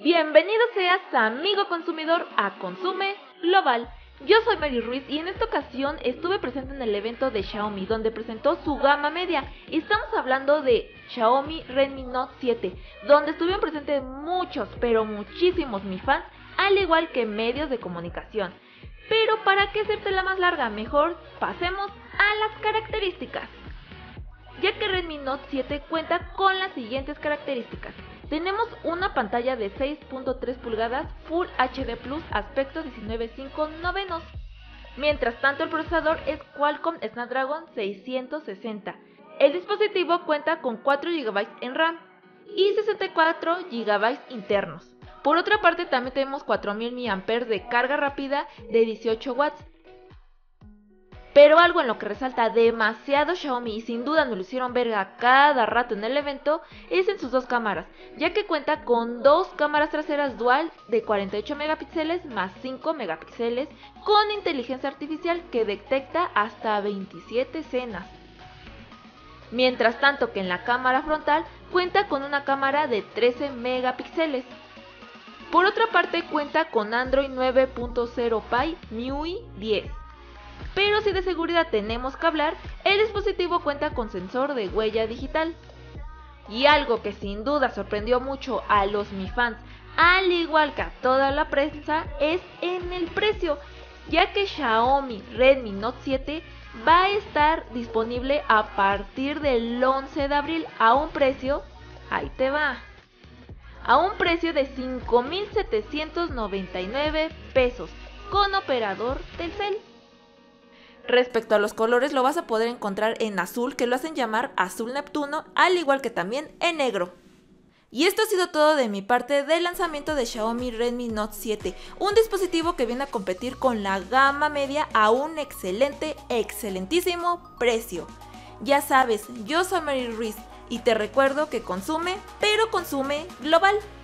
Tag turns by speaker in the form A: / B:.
A: Bienvenido seas, amigo consumidor, a Consume Global. Yo soy Mary Ruiz y en esta ocasión estuve presente en el evento de Xiaomi, donde presentó su gama media. Estamos hablando de Xiaomi Redmi Note 7, donde estuvieron presentes muchos, pero muchísimos Mi Fans, al igual que medios de comunicación. Pero para qué hacértela más larga, mejor pasemos a las características. Ya que Redmi Note 7 cuenta con las siguientes características. Tenemos una pantalla de 6.3 pulgadas Full HD Plus aspecto 19:5 novenos. Mientras tanto el procesador es Qualcomm Snapdragon 660. El dispositivo cuenta con 4 GB en RAM y 64 GB internos. Por otra parte también tenemos 4000 mAh de carga rápida de 18 watts. Pero algo en lo que resalta demasiado Xiaomi y sin duda nos lo hicieron ver a cada rato en el evento es en sus dos cámaras, ya que cuenta con dos cámaras traseras dual de 48 megapíxeles más 5 megapíxeles con inteligencia artificial que detecta hasta 27 escenas. Mientras tanto que en la cámara frontal cuenta con una cámara de 13 megapíxeles. Por otra parte cuenta con Android 9.0 Pie MIUI 10. Pero si de seguridad tenemos que hablar, el dispositivo cuenta con sensor de huella digital. Y algo que sin duda sorprendió mucho a los Mi Fans, al igual que a toda la prensa, es en el precio, ya que Xiaomi Redmi Note 7 va a estar disponible a partir del 11 de abril a un precio, ahí te va, a un precio de 5,799 pesos con operador Telcel. Respecto a los colores lo vas a poder encontrar en azul, que lo hacen llamar azul Neptuno, al igual que también en negro. Y esto ha sido todo de mi parte del lanzamiento de Xiaomi Redmi Note 7, un dispositivo que viene a competir con la gama media a un excelentísimo precio. Ya sabes, yo soy Mary Ruiz y te recuerdo que consume, pero consume global.